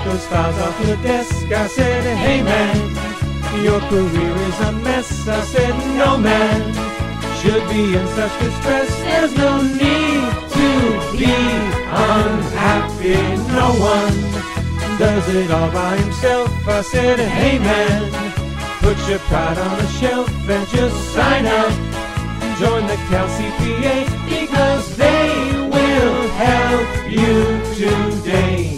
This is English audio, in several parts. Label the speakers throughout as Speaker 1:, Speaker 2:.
Speaker 1: those files off your desk. I said, hey man, your career is a mess. I said, no man should be in such distress. There's no need to be unhappy. No one does it all by himself. I said, hey man, put your pride on the shelf and just sign up. Join the Cal CPA because they will help you today.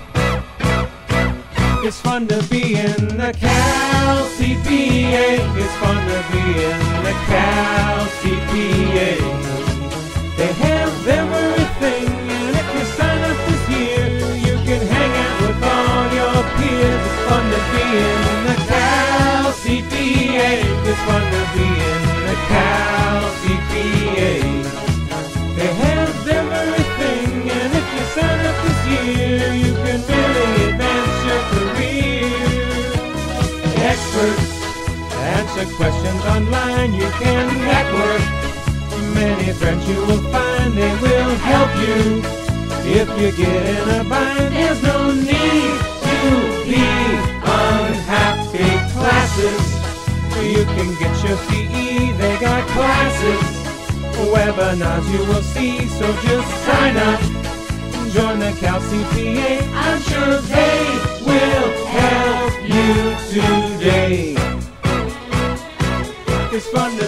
Speaker 1: It's fun to be in the Cal CPA. It's fun to be in the Cal CPA. They have everything, and if you sign up this year, you can hang out with all your peers. It's fun to be in the Cal CPA. It's fun to be in the Cal CPA. They have everything, and if you sign up this year, you can really advance your career. Experts answer questions online. You can network. Many friends you will find, they will help you. If you get in a bind, there's no need to be unhappy. Classes, you can get your CE, they got classes. Webinars you will see, so just sign up. Join the Cal CPA, I'm sure they will help you today. It's fun to